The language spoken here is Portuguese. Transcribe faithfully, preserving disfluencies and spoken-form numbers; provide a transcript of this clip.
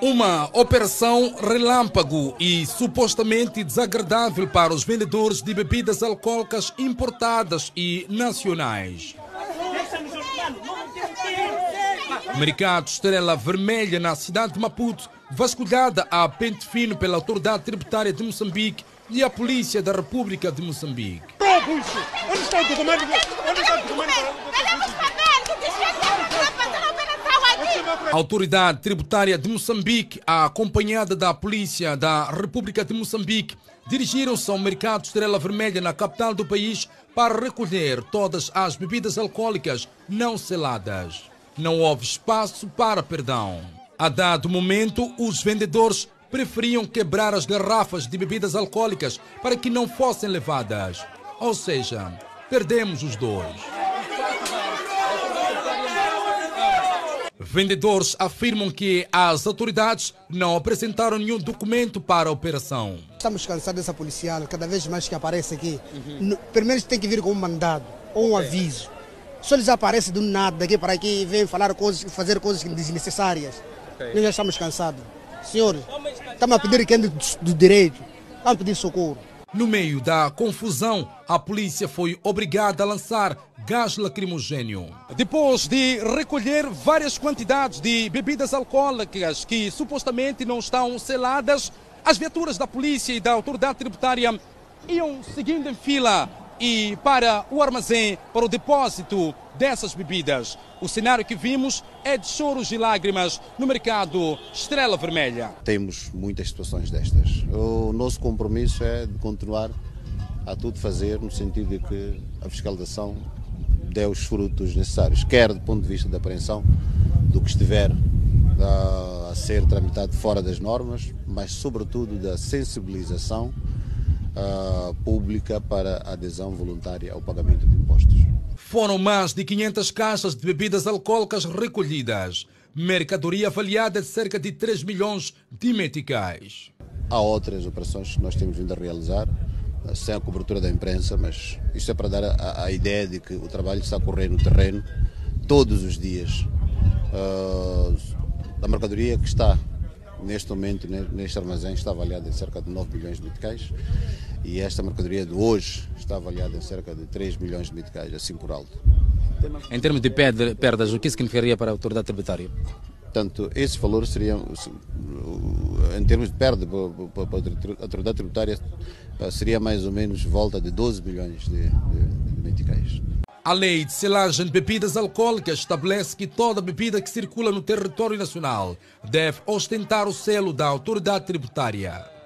Uma operação relâmpago e supostamente desagradável para os vendedores de bebidas alcoólicas importadas e nacionais. Mercado Estrela Vermelha, na cidade de Maputo, vasculhada a pente fino pela Autoridade Tributária de Moçambique e a Polícia da República de Moçambique. Onde está o documento? Onde está o documento? A Autoridade Tributária de Moçambique, acompanhada da Polícia da República de Moçambique, dirigiram-se ao Mercado Estrela Vermelha, na capital do país, para recolher todas as bebidas alcoólicas não seladas. Não houve espaço para perdão. A dado momento, os vendedores preferiam quebrar as garrafas de bebidas alcoólicas para que não fossem levadas. Ou seja, perdemos os dois. Vendedores afirmam que as autoridades não apresentaram nenhum documento para a operação. Estamos cansados dessa policial, cada vez mais que aparece aqui. Uhum. Primeiro tem que vir com um mandado ou um okay. aviso. Só eles aparecem do nada, daqui para aqui, e vêm falar coisas, fazer coisas desnecessárias. Okay. Nós já estamos cansados. Senhores, estamos a pedir quem do, do direito, estamos a pedir socorro. No meio da confusão, a polícia foi obrigada a lançar gás lacrimogêneo. Depois de recolher várias quantidades de bebidas alcoólicas que supostamente não estão seladas, as viaturas da polícia e da autoridade tributária iam seguindo em fila e para o armazém, para o depósito dessas bebidas. O cenário que vimos é de choros e lágrimas no mercado Estrela Vermelha. Temos muitas situações destas. O nosso compromisso é de continuar a tudo fazer no sentido de que a fiscalização dê os frutos necessários, quer do ponto de vista da apreensão do que estiver a, a ser tramitado fora das normas, mas sobretudo da sensibilização Uh, pública para a adesão voluntária ao pagamento de impostos. Foram mais de quinhentas caixas de bebidas alcoólicas recolhidas, mercadoria avaliada de cerca de três milhões de meticais. Há outras operações que nós temos vindo a realizar, sem a cobertura da imprensa, mas isso é para dar a, a ideia de que o trabalho está a correr no terreno todos os dias. Uh, a mercadoria que está neste momento, neste armazém, está avaliada em cerca de nove milhões de meticais e esta mercadoria de hoje está avaliada em cerca de três milhões de meticais, assim por alto. Em termos de perdas, o que significaria para a autoridade tributária? Portanto, esses valores seriam, em termos de perda para a autoridade tributária, seria mais ou menos volta de doze milhões de, de, de meticais. A lei de selagem de bebidas alcoólicas estabelece que toda bebida que circula no território nacional deve ostentar o selo da autoridade tributária.